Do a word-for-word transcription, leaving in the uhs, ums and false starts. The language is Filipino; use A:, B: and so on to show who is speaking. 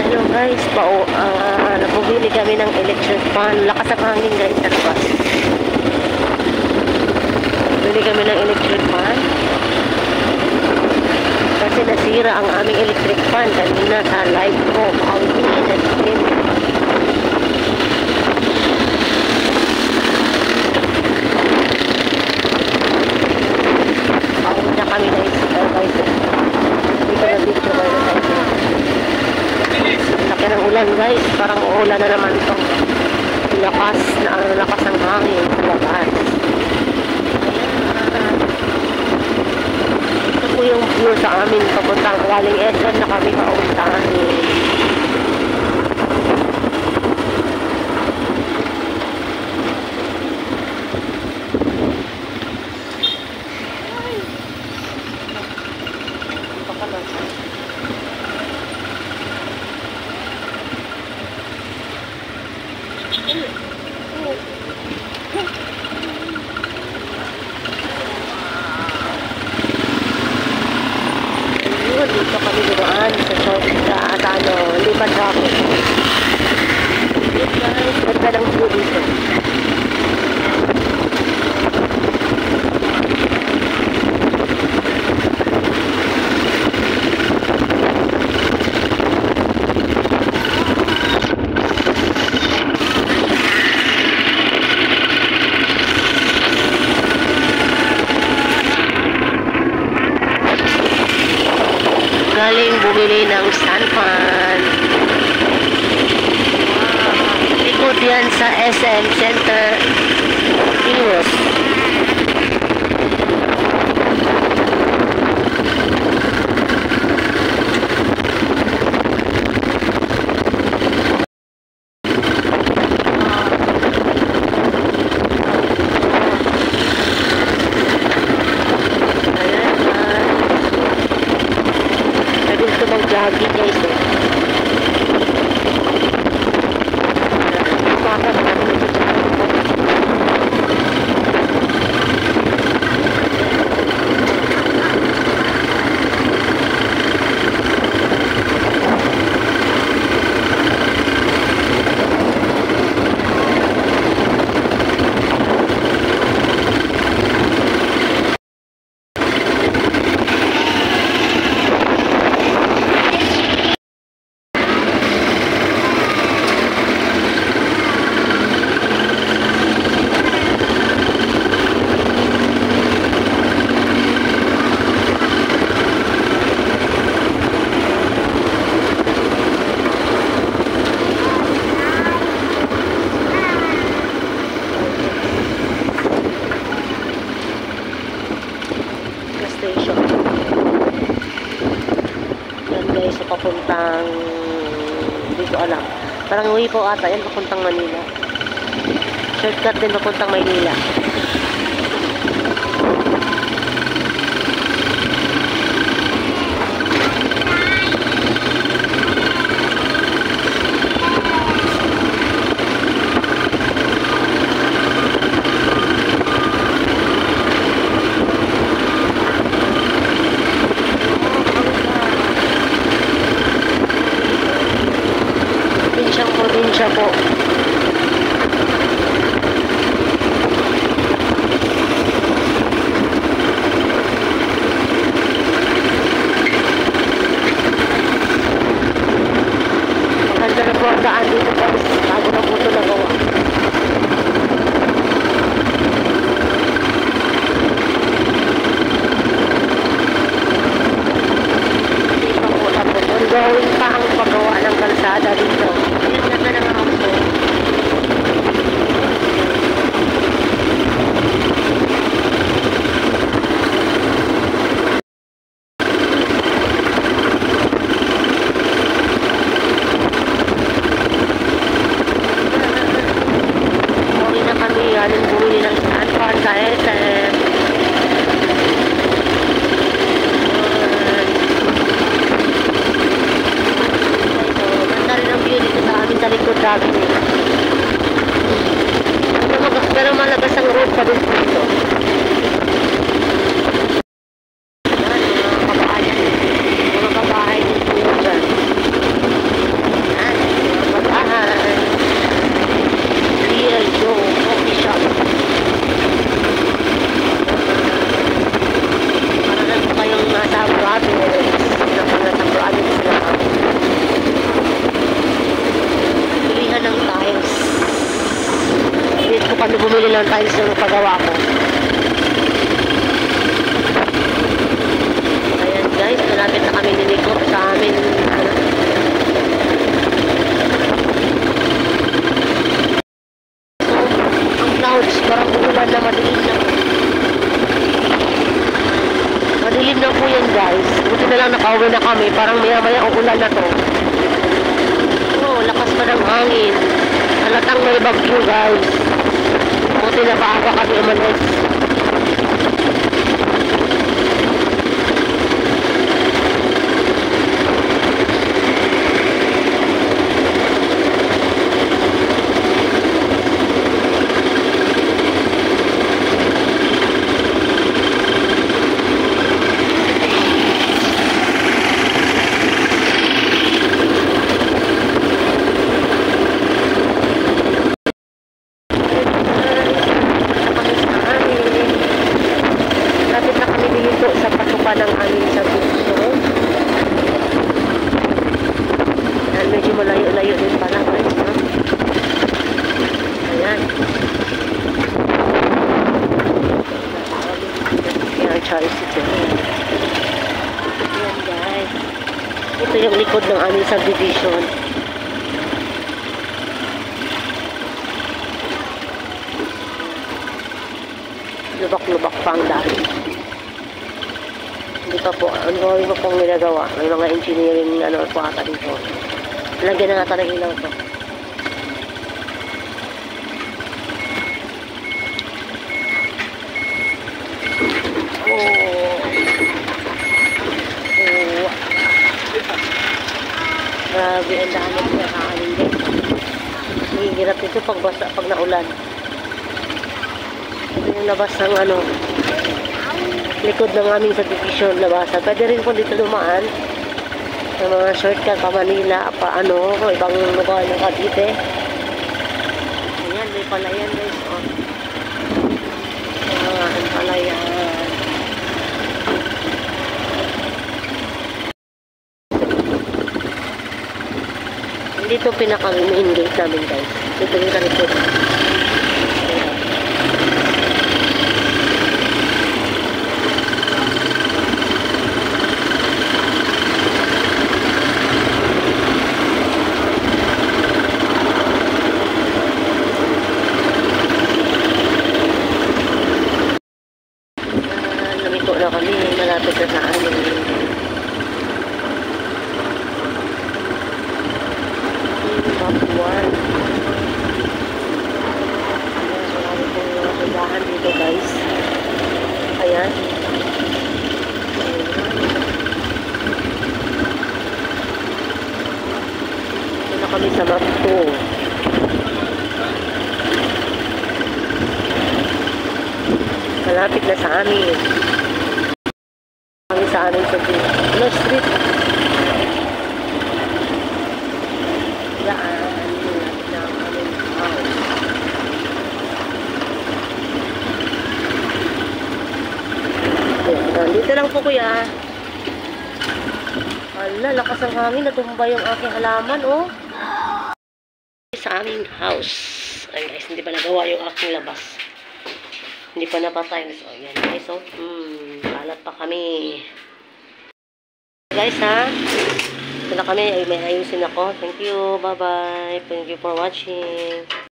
A: Hello guys, pao, uh, napubili kami ng electric fan. Lakas ang hangin guys sa labas. Bili kami ng electric fan. Kasi nasira ang aming electric fan kanina sa live ko. Pauwi na din. Pauwi na kami guys. Guys, hindi ka na dito guys. Laki ng ulan guys, parang uulan na naman ito. Lakas na ang lakas ng hangin sa labas. Ito po yung view sa amin papuntang galing S M na kami pauntahan. Dito kami dumaan sa short sa ano, lipat ako. Yes guys, ganda ng view dito. Galing bumili ng stand fan. Wow. Ikot yan sa S M Center Heroes. Lagi guys eh. Station. Yan guys, so papuntang dito alam. Parang uwi po ata yan papuntang Manila. Shortcut din papuntang Manila. Probinsya po. Maganda na po ang daan dito guys. Bago na po ito nagawa. Hindi pa po tapos. Ongoing pa ang paggawa ng kalsada dito. Galing bumili ng stand fan sa S M. Ganda rin ang view dito sa amin sa likod dati. Pero malagas ang road pa din dito. Yan, mga kabahayan. Mga kabahay dito yun dyan. bumili ng tiles yung pagawa ko. Ayan guys, malapit na kami niliko sa amin. Ano, ang clouds, parang umulan na madilim na. Madilim na po yan guys. Buti na lang nakauwi na kami. Parang maya maya uulan na to. Oh, lakas pa ng hangin. Halatang may bagyo guys. Buti na maaga kami umalis. Ng aming subdivision. Yan, medyo malayo-layo din pala guys, no? Ayan. Yan, tricycle. Ayan guys. Ito yung likod ng aming subdivision. Lubak-lubak pa ang dahil. Hindi pa po, ang gawin ko pong nilagawa. May mga engineering ano po ata dito. Lagyan na nga talaga ilaw to. Oh. Oh. Grabe, ang dami ko nakakaling din. Mahihirap ito pag basa, pag naulan. Ito yung labas ng ano, likod ng aming subdivision, labasan. Pwede rin po dito dumaan ng mga shortcut pa Manila, pa ano, ibang lugar ng Cavite. Ayan, may palayan guys, oh. Ayan, palayan. Dito pinaka main gate namin guys. Dito yung kalikod. Na kami, malapit na sa amin. Bakuan. Ayan, marami pong mga tindahan dito guys. Ayan. Ito na kami sa map two. Malapit na sa amin. Sa amin sa Ano Street. Yan. Lapit na ang aming house. Yan. Dito lang po kuya. Hala, lakas ang hangin. Natumba yung aking halaman, oh. Sa aming house. Ay guys, hindi pa nagawa yung aking labas. Hindi pa napatay. So, yan guys, oh. Hmm, kalat pa kami. Guys ha, ito na kami, ay may ayusin ako. Thank you, bye bye, thank you for watching.